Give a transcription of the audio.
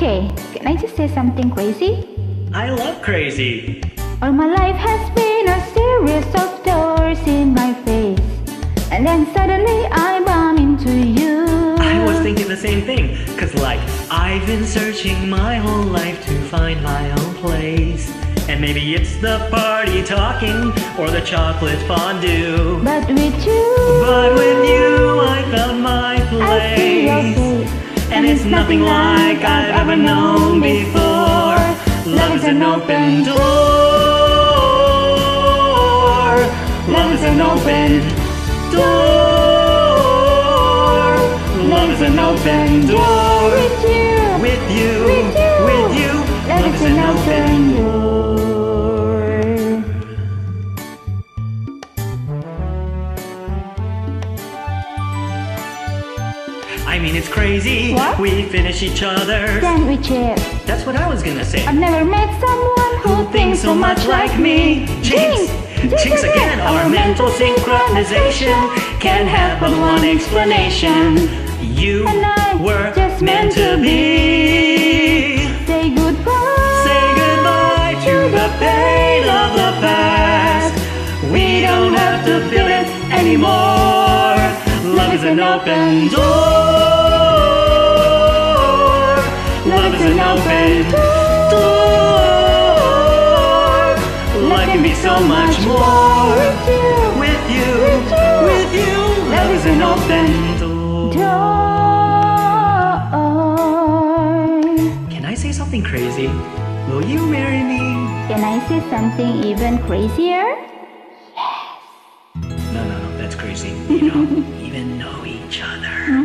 Okay, can I just say something crazy? I love crazy. All my life has been a series of doors in my face, and then suddenly I bump into you. I was thinking the same thing, cause like I've been searching my whole life to find my own place. And maybe it's the party talking or the chocolate fondue. But with you I found my I see your place. face, And it's nothing like I've ever known before. Love is an open door. Love is an open door. Love is an open door. With you, With you, with you, with you. love is an open door. I mean it's crazy. What? We finish each other. Then we cheer. That's what I was gonna say. I've never met someone who thinks so much like me. Jinx! Jinx again! Our mental synchronization can have but one explanation. You And I were just meant to be. Say goodbye. Say goodbye to the pain of the past. We don't have to feel it anymore. Love is an open door. Love is an open door. Life can be so much more. With you, with you. Love is an open door. Can I say something crazy? Will you marry me? Can I say something even crazier? No, that's crazy. You don't even know each other.